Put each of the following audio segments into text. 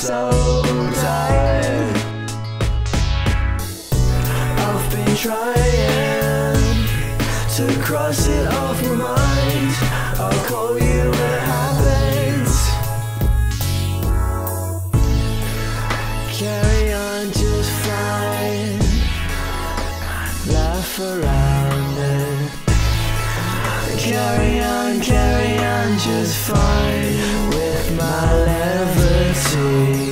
so tired. I've been trying to cross it off my mind. I'll call you when it happens. Carry on just fine. Laugh around it. Carry on just fine with my levity.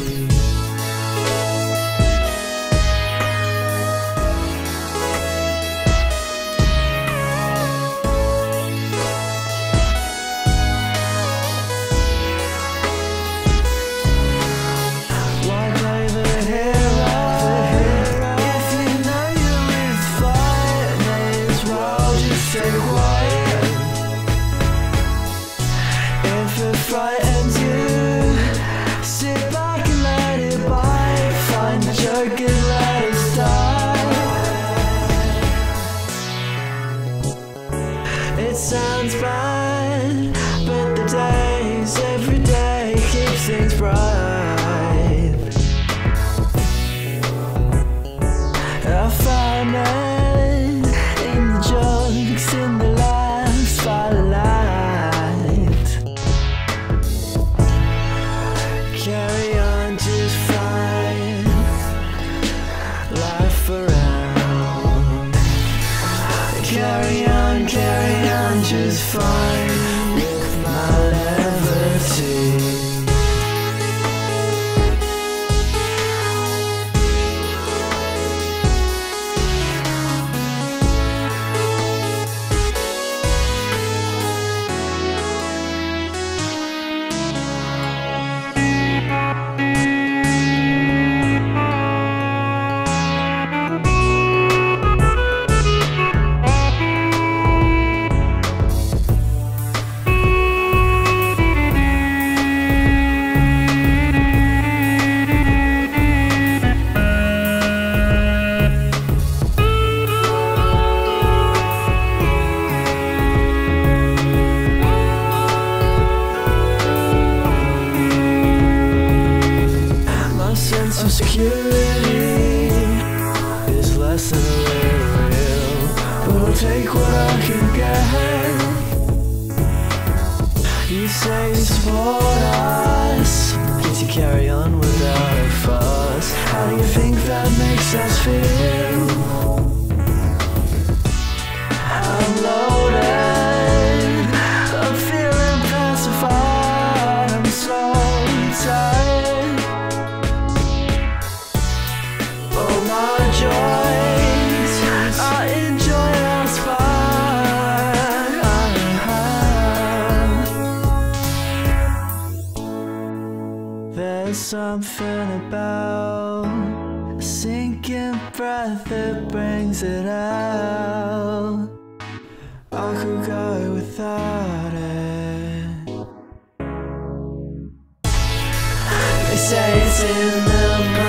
If it frightens you, sit back and let it bite. Find the joke and let it start. It sounds bad, but the days, every day keeps things bright. I found it in the jokes, in the laughs, spotlight. Carry on just fine. Laugh around. Carry on just fine with my levity. Sense of security is less than a little real, but I'll take what I can get. You say you support us, yet you carry on without a fuss. How do you think that makes us feel? I'm loaded, I'm feeling pacified, I'm so tired. My joys, I enjoy our spine. There's something about a sinking breath that brings it out. I could go without it. They say it's in the